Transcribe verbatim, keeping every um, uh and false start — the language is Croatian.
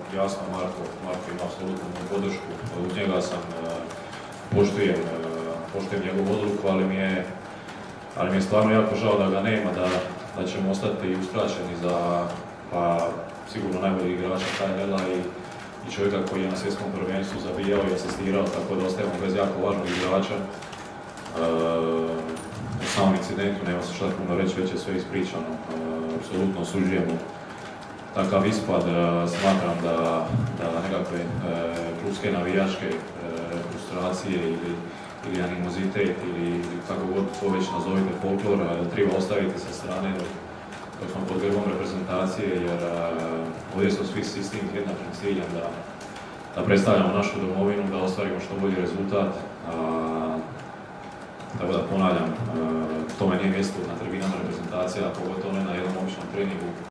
jasno Marko, Marko ima apsolutnu podršku, uz njega sam poštujem, poštujem njegovu odluku, ali mi je, ali mi je stvarno jako žao da ga nema, da, da ćemo ostati uskraćeni za, pa sigurno najbolji igrača K N L-a i, i čovjeka koji je na svjetskom prvenstvu zabijao i asistirao, tako da ostajemo bez jako važnog igrača. E, u samom incidentu nema se šta puno reći, već je sve ispričano. E, apsolutno osuđujemo takav ispad. E, smatram da, da nekakve e, klubske navijačke e, frustracije ili, ili animozitet ili, ili kako god to već nazovite folklor, treba ostaviti sa strane dok, dok smo pod grbom reprezentacije, jer e, ovdje smo svi s istim jednakim ciljem da, da predstavljamo našu domovinu, da ostvarimo što bolji rezultat. A, tako da ponavljam, e, tome nije mjesto na tribinama reprezentacija, pogotovo ne na jednom običnom treningu.